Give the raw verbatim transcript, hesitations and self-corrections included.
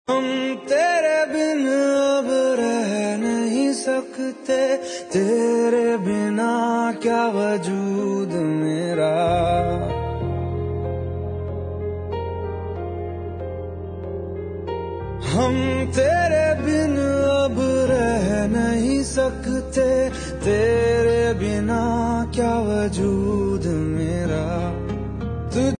हम तेरे बिन अब रह नहीं सकते, तेरे बिना क्या वजूद मेरा। हम तेरे बिन अब रह नहीं सकते, तेरे बिना क्या वजूद मेरा।